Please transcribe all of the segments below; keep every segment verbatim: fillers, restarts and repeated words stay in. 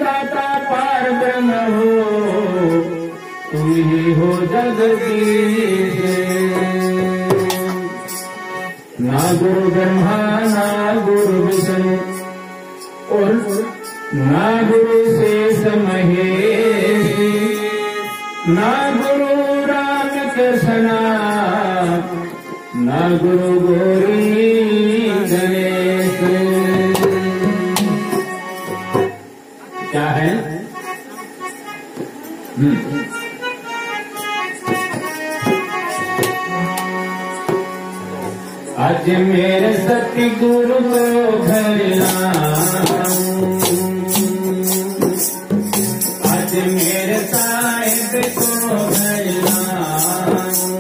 दाता पार ब्रह्म हो, तू ही हो जगदीश। ना गुरु ब्रह्मा ना गुरु विष्णु और ना गुरु शेष महेश, ना गुरु राम कृष्ण ना गुरु गौरी गणेश। क्या है? आज मेरे सतगुरु को घर लाऊं, आज मेरे साहिब को घर लाऊं,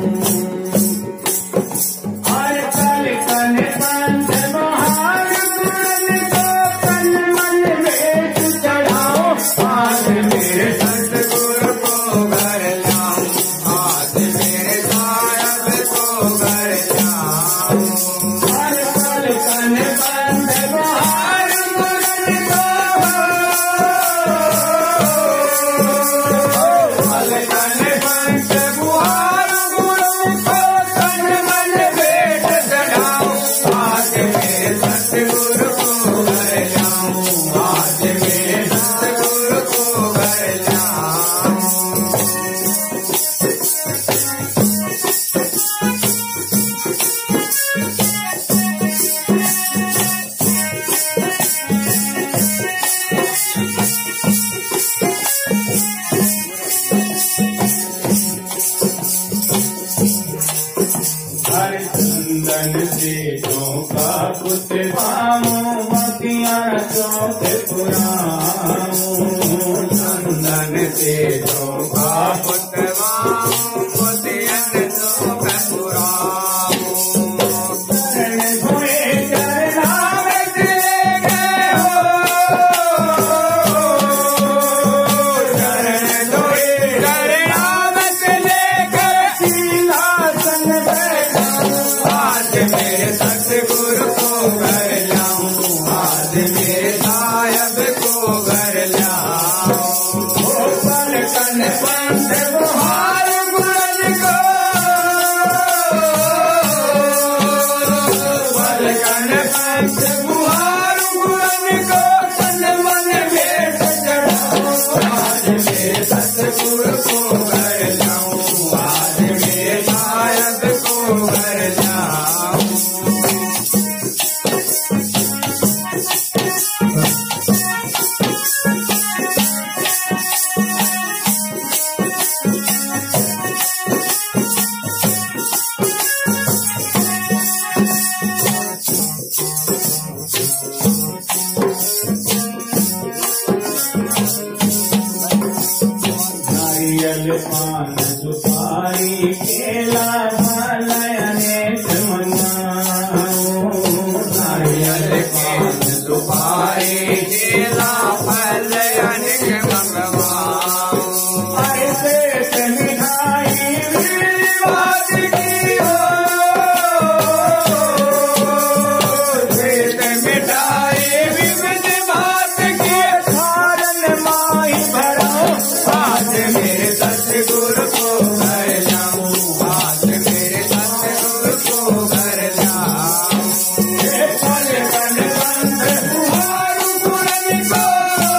और कल कन पंच बहार गुरन को तन मन में चढ़ाओ। आज मेरे सतगुरु को घर लाऊं, आज मेरे साहिब को घर लाऊं, और कल कन पंच बहार गुरन को, कल कन पंच बुहार गुरन को तन मन भेंट चढ़ाओ। आज मेरे सतगुरु को घर लाऊं, आज मेरे सतगुरु को घर लाऊं। हर चंदन से चौका कुछ पाऊं, मोतियां चौक पुराऊं। चंदन से चौका कुछ पाऊं, मोतियां चौक पुराऊं। चरण धोए चरणामृत ले गए हो, चरण धोए चरणामृत लेकर सिंहासन बैठाऊं। आज मेरे सतगुरु को घर लाऊं, आज मेरे साहिब को घर लाऊं। ओ पल कन पंच बुहार गुरन को, पल कन पंच बुहार गुरन को तन मन भेंट चढ़ाओ। आज मेरे सतगुरु को घर लाऊं, आज मेरे साहिब को घर लाऊं। नारियल पान सुपारी केला फल अनेक मनाओ। नारियल पान सुपारी केला फल अनेक मंगवाओ। ऐसे से मिठाई विवाद की हो, ऐसे मिठाई विविध बात की धारण माही भराओ। आज मेरे सतगुरु को घर लाऊं, आज मेरे सतगुरु को घर लाऊं। ये पल कन पंच बुहार गुरन को,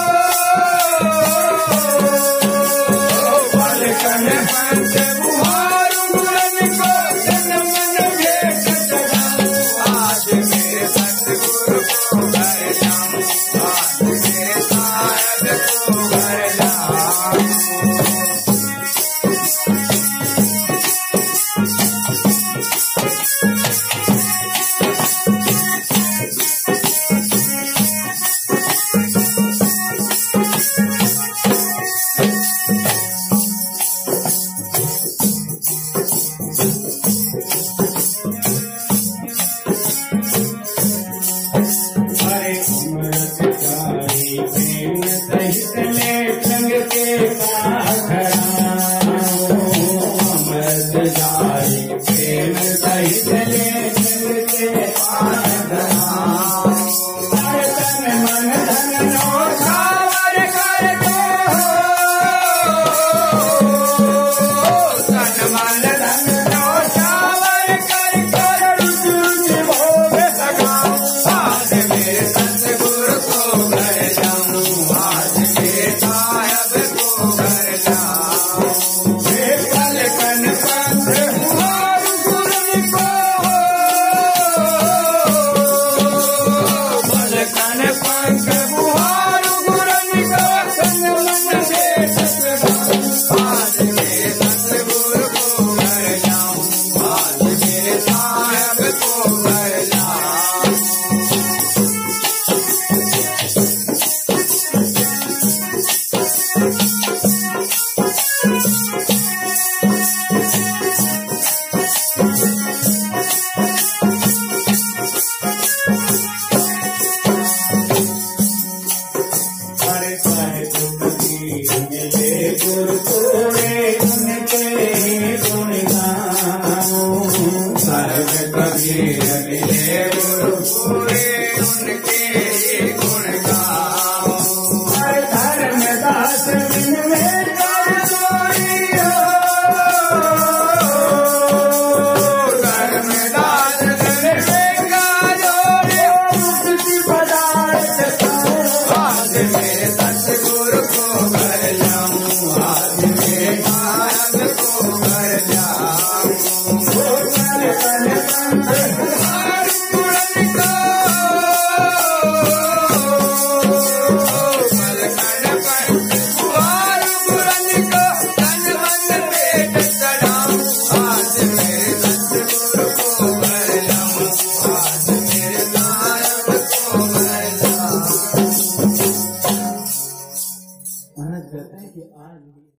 पल कन पंच बुहार गुरन को तन मन भेंट चढ़ाऊं। आज मेरे सतगुरु को घर लाऊं, आज मेरे साहिब को घर लाऊं। हरे अमृत चारी प्रेम सहित ले संग के पाखड़ाओ। अमृत चारी प्रेम सहित ले संग के पाखड़ाओ। हर तन मन धन नो छावर कर महाराज कहते हैं कि आज